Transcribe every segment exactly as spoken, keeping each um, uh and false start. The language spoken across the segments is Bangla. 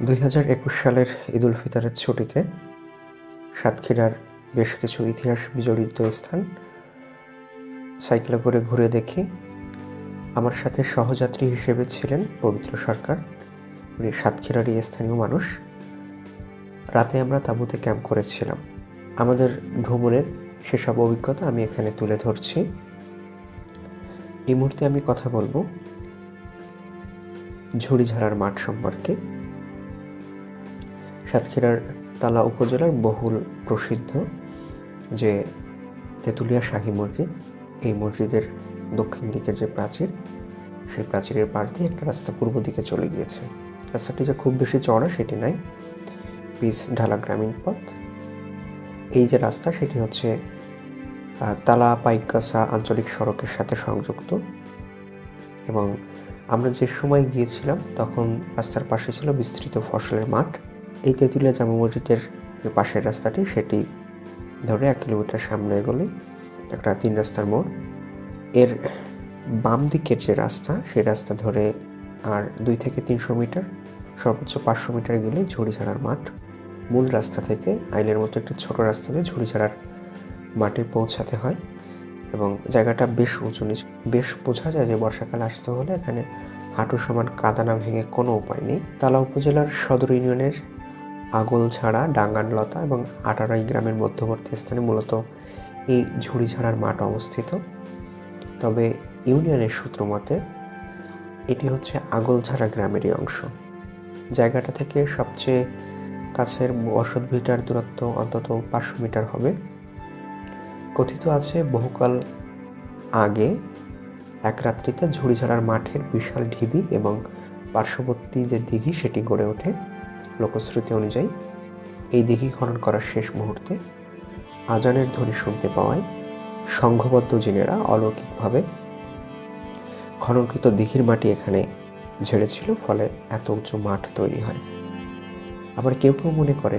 দুই হাজার একুশ সালের ঈদ উল ফিতরের ছুটিতে সাতক্ষীরার বেশ কিছু ইতিহাস বিজড়িত স্থান সাইকেলে করে ঘুরে দেখি। আমার সাথে সহযাত্রী হিসেবে ছিলেন পবিত্র সরকার, উনি সাতক্ষীরারই স্থানীয় মানুষ। রাতে আমরা তাঁবুতে ক্যাম্প করেছিলাম। আমাদের ভ্রমণের সেসব অভিজ্ঞতা আমি এখানে তুলে ধরছি। এই মুহূর্তে আমি কথা বলবো ঝুড়িঝাড়ার মাঠ সম্পর্কে। সাতক্ষীরার তালা উপজেলার বহুল প্রসিদ্ধ যে তেঁতুলিয়া শাহী মসজিদ, এই মসজিদের দক্ষিণ দিকের যে প্রাচীর, সেই প্রাচীরের পাশ দিয়ে একটা রাস্তা পূর্ব দিকে চলে গিয়েছে। রাস্তাটি যে খুব বেশি চড়া সেটি নয়, পিচ ঢালা গ্রামীণ পথ। এই যে রাস্তা সেটি হচ্ছে তালা পাইকাসা আঞ্চলিক সড়কের সাথে সংযুক্ত, এবং আমরা যে সময় গিয়েছিলাম তখন রাস্তার পাশে ছিল বিস্তৃত ফসলের মাঠ। এই তেঁতুলিয়া জামা মসজিদের যে পাশের রাস্তাটি সেটি ধরে এক কিলোমিটার সামনে এগোলে একটা তিন রাস্তার মোড়। এর বাম দিকের যে রাস্তা সেই রাস্তা ধরে আর দুই থেকে তিনশো মিটার, সর্বোচ্চ পাঁচশো মিটার গেলে ঝুড়িঝাড়ার মাঠ। মূল রাস্তা থেকে আইলের মতো একটি ছোট রাস্তা দিয়ে ঝুড়িঝাড়ার মাঠে পৌঁছাতে হয়, এবং জায়গাটা বেশ উঁচু নিচু। বেশ বোঝা যায় যে বর্ষাকাল আসতে হলে এখানে হাঁটু সমান কাদা না ভেঙে কোনো উপায় নেই। তালা উপজেলার সদর ইউনিয়নের আগলঝাড়া, ডাঙ্গানলতা এবং আটারাই গ্রামের মধ্যবর্তী স্থানে মূলত এই ঝুড়িঝাড়ার মাঠ অবস্থিত। তবে ইউনিয়নের সূত্র মতে এটি হচ্ছে আগলঝাড়া গ্রামেরই অংশ। জায়গাটা থেকে সবচেয়ে কাছের বসত ভিটার দূরত্ব অন্তত পাঁচশো মিটার হবে। কথিত আছে বহুকাল আগে এক রাত্রিতে ঝুড়িঝাড়ার মাঠের বিশাল ঢিবি এবং পার্শ্ববর্তী যে দিঘি সেটি গড়ে ওঠে। লোকশ্রুতি অনুযায়ী এই দিঘি খনন করার শেষ মুহূর্তে আজানের ধ্বনি শুনতে পাওয়ায় সংঘবদ্ধ জিনেরা অলৌকিকভাবে খননকৃত দিঘির মাটি এখানে ঝেড়েছিল, ফলে এত উঁচু মাঠ তৈরি হয়। আবার কেউ কেউ মনে করেন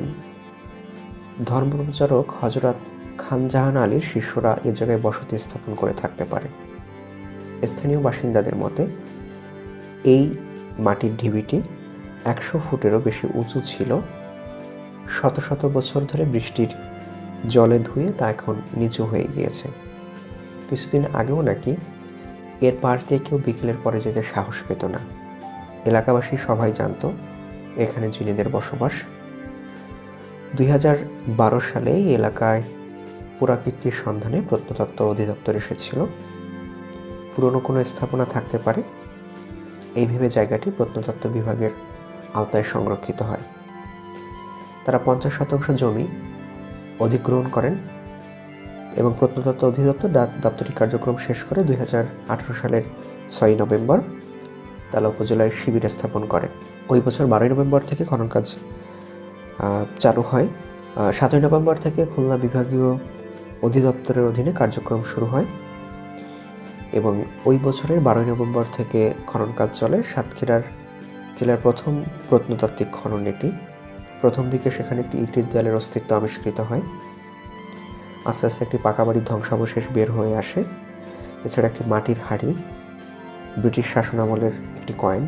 ধর্মপ্রচারক হযরত খানজাহান আলীর শিষ্যরা এ জায়গায় বসতি স্থাপন করে থাকতে পারে। স্থানীয় বাসিন্দাদের মতে এই মাটির ঢিবিটি একশো ফুটেরও বেশি উঁচু ছিল। শত শত বছর ধরে বৃষ্টির জলে ধুয়ে তা এখন নিচু হয়ে গিয়েছে। কিছুদিন আগেও নাকি এর পাশ দিয়ে কেউ বিকেলের পরে যেতে সাহস পেত না। এলাকাবাসী সবাই জানত এখানে জিনেদের বসবাস। দুই হাজার বারো সালে এই এলাকায় পুরাকীর্তির সন্ধানে প্রত্নতত্ত্ব অধিদপ্তর এসেছিল। পুরনো কোনো স্থাপনা থাকতে পারে এই ভেবে জায়গাটি প্রত্নতত্ত্ব বিভাগের আওতায় সংরক্ষিত হয়। তারা পঞ্চাশ শতাংশ জমি অধিগ্রহণ করেন এবং প্রত্নতত্ত্ব অধিদপ্তর দাপ্তরিক কার্যক্রম শেষ করে দুই হাজার আঠারো সালের ছয়ই নভেম্বর তালা উপজেলায় শিবির স্থাপন করে। ওই বছর বারোই নভেম্বর থেকে খনন কাজ চালু হয়। সাতই নভেম্বর থেকে খুলনা বিভাগীয় অধিদপ্তরের অধীনে কার্যক্রম শুরু হয়, এবং ওই বছরের বারোই নভেম্বর থেকে খনন কাজ চলে। সাতক্ষীরার জেলার প্রথম প্রত্নতাত্ত্বিক খনন এটি। প্রথম দিকে সেখানে একটি ইটের দেয়ালের অস্তিত্ব আবিষ্কৃত হয়। আস্তে আস্তে একটি পাকা বাড়ির ধ্বংসাবশেষ বের হয়ে আসে। এছাড়া একটি মাটির হাঁড়ি, ব্রিটিশ শাসনামলের একটি কয়েন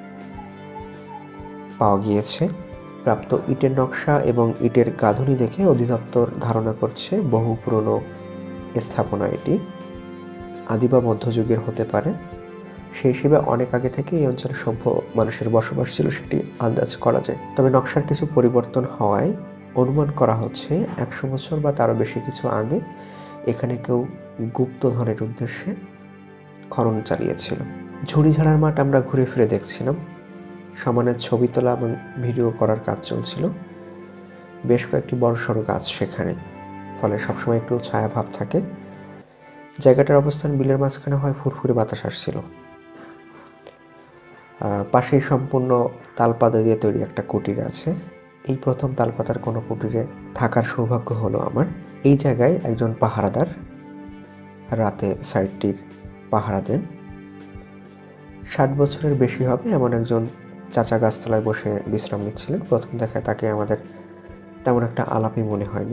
পাওয়া গিয়েছে। প্রাপ্ত ইটের নকশা এবং ইটের গাঁথুনি দেখে অধিদপ্তর ধারণা করছে বহু পুরনো স্থাপনা এটি, আদি বা মধ্যযুগের হতে পারে। সেই হিসেবে অনেক আগে থেকে এই অঞ্চলে সভ্য মানুষের বসবাস ছিল সেটি আন্দাজ করা যায়। তবে নকশার কিছু পরিবর্তন হওয়ায় অনুমান করা হচ্ছে একশো বছর বা তারও বেশি কিছু আগে এখানে কেউ গুপ্তধনের উদ্দেশ্যে খনন চালিয়েছিল। ঝুড়িঝাড়ার মাঠ আমরা ঘুরে ফিরে দেখছিলাম। সমানের ছবি তোলা এবং ভিডিও করার কাজ চলছিল। বেশ কয়েকটি বড় সড়ো গাছ সেখানে, ফলে সবসময় একটু ছায়াভাব থাকে। জায়গাটার অবস্থান বিলের মাঝখানে হয়, ফুরফুরে বাতাস আসছিল। পাশেই সম্পূর্ণ তালপাতা দিয়ে তৈরি একটা কুটির আছে। এই প্রথম তালপাতার কোনো কুটিরে থাকার সৌভাগ্য হলো আমার। এই জায়গায় একজন পাহারাদার রাতে সাইটটির পাহারা দেন। ষাট বছরের বেশি হবে এমন একজন চাচা গাছতলায় বসে বিশ্রাম নিচ্ছিলেন। প্রথম দেখায় তাকে আমাদের তেমন একটা আলাপই মনে হয়নি।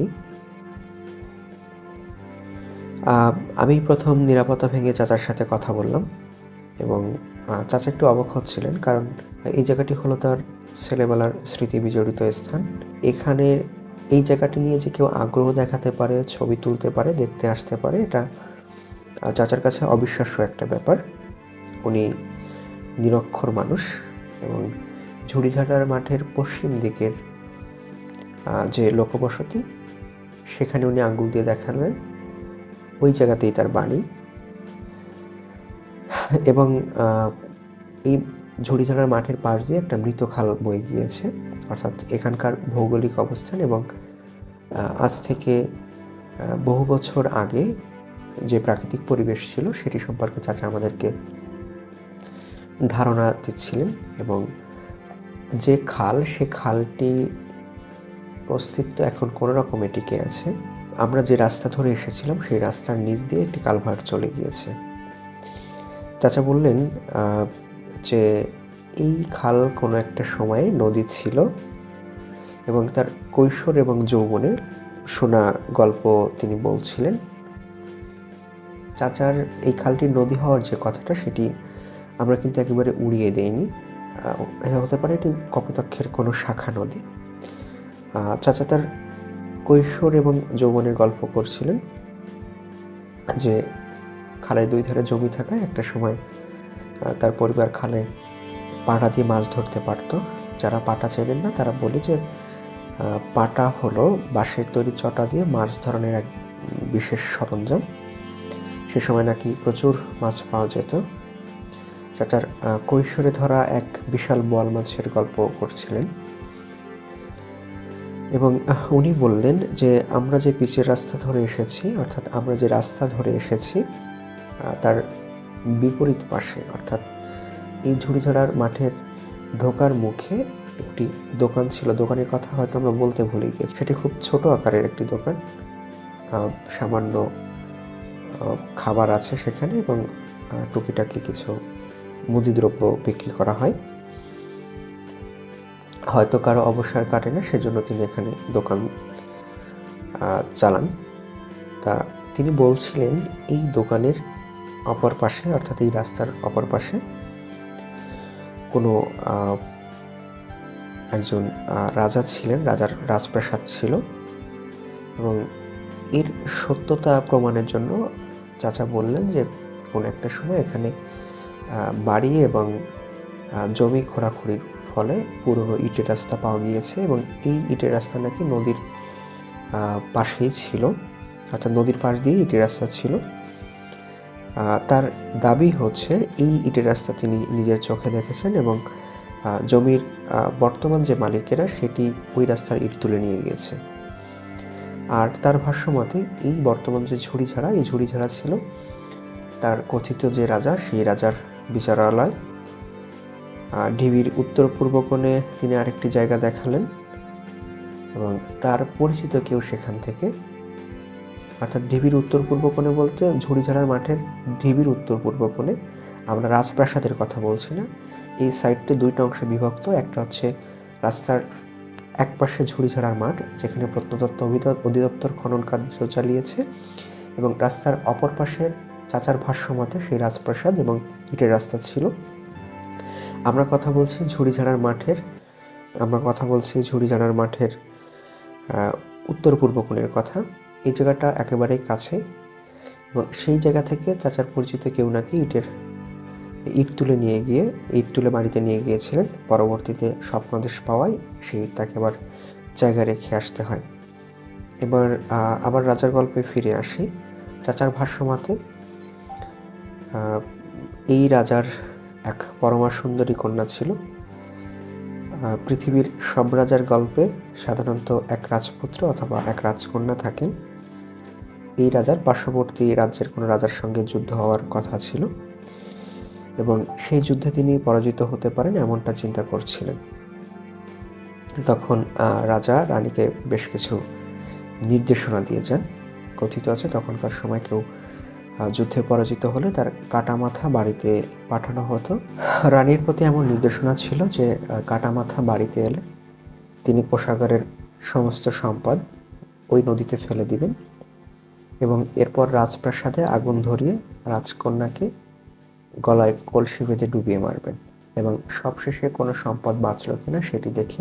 আমি প্রথম নিরাপত্তা ভেঙে চাচার সাথে কথা বললাম এবং চাচা একটু অবাক হচ্ছিলেন, কারণ এই জায়গাটি হলো তার ছেলেবেলার স্মৃতি বিজড়িত স্থান। এখানে এই জায়গাটি নিয়ে যে কেউ আগ্রহ দেখাতে পারে, ছবি তুলতে পারে, দেখতে আসতে পারে, এটা চাচার কাছে অবিশ্বাস্য একটা ব্যাপার। উনি নিরক্ষর মানুষ এবং ঝুড়িঝাড়ার মাঠের পশ্চিম দিকের যে লোকবসতি, সেখানে উনি আঙ্গুল দিয়ে দেখালেন ওই জায়গাতেই তার বাড়ি। এবং এই ঝুড়িঝাড়ার মাঠের পাশ দিয়ে একটা মৃত খাল বয়ে গিয়েছে, অর্থাৎ এখানকার ভৌগোলিক অবস্থান এবং আজ থেকে বহু বছর আগে যে প্রাকৃতিক পরিবেশ ছিল সেটি সম্পর্কে চাচা আমাদেরকে ধারণা দিচ্ছিলেন। এবং যে খাল, সে খালটি অস্তিত্ব এখন কোনো রকমে টিকে আছে। আমরা যে রাস্তা ধরে এসেছিলাম সেই রাস্তার নিচ দিয়ে একটি কালভার্ট চলে গিয়েছে। চাচা বললেন যে এই খাল কোনো একটা সময়ে নদী ছিল এবং তার কৈশোর এবং যৌবনে শোনা গল্প তিনি বলছিলেন। চাচার এই খালটির নদী হওয়ার যে কথাটা, সেটি আমরা কিন্তু একেবারে উড়িয়ে দেইনি। হতে পারে এটি কপোতাক্ষের কোনো শাখা নদী। চাচা তার কৈশোর এবং যৌবনের গল্প করছিলেন যে খালের দুই ধারে জমি থাকায় একটা সময় তার পরিবার খালে পাটা দিয়ে মাছ ধরতে পারত। যারা পাটা চেনেন না তারা বলে যে পাটা হলো বাঁশের তৈরি চটা দিয়ে মাছ ধরনের এক বিশেষ সরঞ্জাম। সে সময় নাকি প্রচুর মাছ পাওয়া যেত। চাচার কৈশোরে ধরা এক বিশাল বোয়াল মাছের গল্প করছিলেন এবং উনি বললেন যে আমরা যে পিচের রাস্তা ধরে এসেছি, অর্থাৎ আমরা যে রাস্তা ধরে এসেছি তার বিপরীত পাশে, অর্থাৎ এই ঝুড়িঝাড়ার মাঠের ঢোকার মুখে একটি দোকান ছিল। দোকানের কথা হয়তো আমরা বলতে ভুলে গেছি। সেটি খুব ছোট আকারের একটি দোকান, সামান্য খাবার আছে সেখানে এবং টুকিটাকি কিছু মুদিদ্রব্য বিক্রি করা হয়। হয়তো কারো অবসর কাটে না, সেজন্য তিনি এখানে দোকান চালান। তা তিনি বলছিলেন এই দোকানের অপর পাশে, অর্থাৎ এই রাস্তার অপর পাশে কোনো একজন রাজা ছিলেন, রাজার রাজপ্রাসাদ ছিল। এবং এর সত্যতা প্রমাণের জন্য চাচা বললেন যে কোন একটা সময় এখানে বাড়ি এবং জমি খোঁড়াখুড়ির ফলে পুরনো ইটের রাস্তা পাওয়া গিয়েছে এবং এই ইটের রাস্তা নাকি নদীর পাশেই ছিল, অর্থাৎ নদীর পাশ দিয়ে ইটের রাস্তা ছিল। তার দাবি হচ্ছে এই ইটের রাস্তা তিনি নিজের চোখে দেখেছেন এবং জমির বর্তমান যে মালিকেরা সেটি ওই রাস্তার ইট তুলে নিয়ে গিয়েছে। আর তার ভাষ্যমতে এই বর্তমান যে ঝুড়িঝাড়া, এই ঝুড়িঝাড়া ছিল তার কথিত যে রাজা, সেই রাজার বিচারালয়। ঢিবির উত্তর পূর্ব কোণে তিনি আরেকটি জায়গা দেখালেন এবং তার পরিচিত কেউ সেখান থেকে, অর্থাৎ ঢিবির উত্তর পূর্ব কোণে বলতে ঝুড়িঝাড়ার মাঠের ঢিবির উত্তর পূর্ব কোণে, আমরা রাজপ্রাসাদের কথা বলছি না। এই সাইডটি দুইটা অংশে বিভক্ত। একটা হচ্ছে রাস্তার এক পাশে ঝুড়িঝাড়ার মাঠ, যেখানে প্রত্নতত্ত্ব অধিদপ্তর খনন কার্য চালিয়েছে, এবং রাস্তার অপর পাশে চাচার ভাষ্যমতে সেই রাজপ্রাসাদ এবং ইটের রাস্তা ছিল। আমরা কথা বলছি ঝুড়িঝাড়ার মাঠের আমরা কথা বলছি ঝুড়িঝাড়ার মাঠের উত্তর পূর্ব কোণের কথা। এই জায়গাটা একেবারেই কাছে এবং সেই জায়গা থেকে চাচার পরিচিত কেউ নাকি ইটের ইট তুলে নিয়ে গিয়ে ইট তুলে বাড়িতে নিয়ে গিয়েছিলেন। পরবর্তীতে স্বপ্নাদেশ পাওয়ায় সেই ইট তাকে আবার জায়গায় রেখে আসতে হয়। এবার আবার রাজার গল্পে ফিরে আসি। চাচার ভাষ্যমতে এই রাজার এক পরমা সুন্দরী কন্যা ছিল। পৃথিবীর সব রাজার গল্পে সাধারণত এক রাজপুত্র অথবা এক রাজকন্যা থাকেন। এই রাজার পার্শ্ববর্তী রাজ্যের কোনো রাজার সঙ্গে যুদ্ধ হওয়ার কথা ছিল এবং সেই যুদ্ধে তিনি পরাজিত হতে পারেন এমনটা চিন্তা করছিলেন। তখন রাজা রানীকে বেশ কিছু নির্দেশনা দিয়ে যান। কথিত আছে তখনকার সময় কেউ যুদ্ধে পরাজিত হলে তার কাটা মাথা বাড়িতে পাঠানো হতো। রানীর প্রতি এমন নির্দেশনা ছিল যে কাটা মাথা বাড়িতে এলে তিনি কোষাগারের সমস্ত সম্পদ ওই নদীতে ফেলে দিবেন এবং এরপর রাজপ্রাসাদে আগুন ধরিয়ে রাজকন্যাকে গলায় কলসি বেঁধে ডুবিয়ে মারবেন এবং সবশেষে কোনো সম্পদ বাঁচল কিনা সেটি দেখে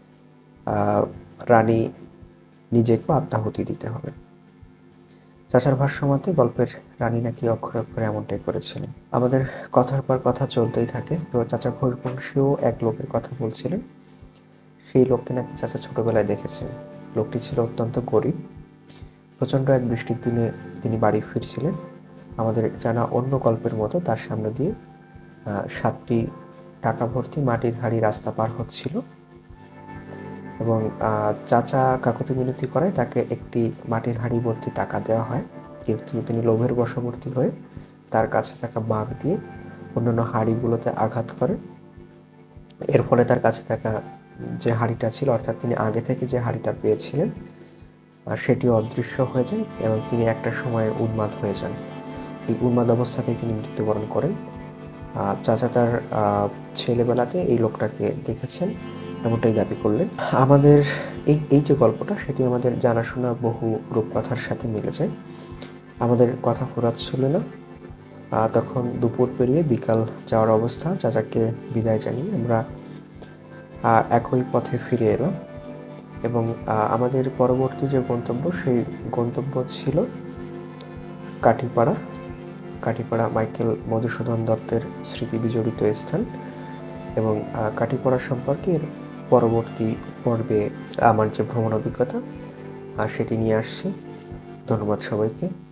রানী নিজেকেও আত্মাহুতি দিতে হবে। চাচার ভাষ্যমতে গল্পের রানী নাকি অক্ষরে অক্ষরে এমনটাই করেছিলেন। আমাদের কথার পর কথা চলতেই থাকে। তো চাচা ঘোষবংশীও এক লোকের কথা বলছিলেন। সেই লোককে নাকি চাচা ছোটবেলায় দেখেছেন। লোকটি ছিল অত্যন্ত গরিব। প্রচণ্ড এক বৃষ্টির দিনে তিনি বাড়ি ফিরছিলেন। আমাদের জানা অন্য গল্পের মতো তার সামনে দিয়ে সাতটি টাকা ভর্তি মাটির হাঁড়ি রাস্তা পার হচ্ছিল এবং চাচা কাকুতি মিনতি করায় তাকে একটি মাটির হাঁড়ি ভর্তি টাকা দেওয়া হয়, কিন্তু তিনি লোভের বশবর্তী হয়ে তার কাছে থাকা বাঘ দিয়ে অন্যান্য হাঁড়িগুলোতে আঘাত করেন। এর ফলে তার কাছে থাকা যে হাঁড়িটা ছিল, অর্থাৎ তিনি আগে থেকে যে হাঁড়িটা পেয়েছিলেন, সেটিও অদৃশ্য হয়ে যায় এবং তিনি একটা সময় উন্মাদ হয়ে যান। এই উন্মাদ অবস্থাতেই তিনি মৃত্যুবরণ করেন। চাচা তার ছেলেবেলাতে এই লোকটাকে দেখেছেন এমনটাই দাবি করলেন। আমাদের এই এই যে গল্পটা, সেটি আমাদের জানাশোনা বহু রূপকথার সাথে মিলে যায়। আমাদের কথা ফুরাচ্ছিল না। তখন দুপুর পেরিয়ে বিকাল যাওয়ার অবস্থা। চাচাকে বিদায় জানিয়ে আমরা একই পথে ফিরে এলাম এবং আমাদের পরবর্তী যে গন্তব্য, সেই গন্তব্য ছিল কাঠিপাড়া। কাঠিপাড়া মাইকেল মধুসূদন দত্তের স্মৃতি বিজড়িত স্থান এবং কাঠিপাড়া সম্পর্কে এর পরবর্তী পর্বে আমার যে ভ্রমণ অভিজ্ঞতা সেটি নিয়ে আসছি। ধন্যবাদ সবাইকে।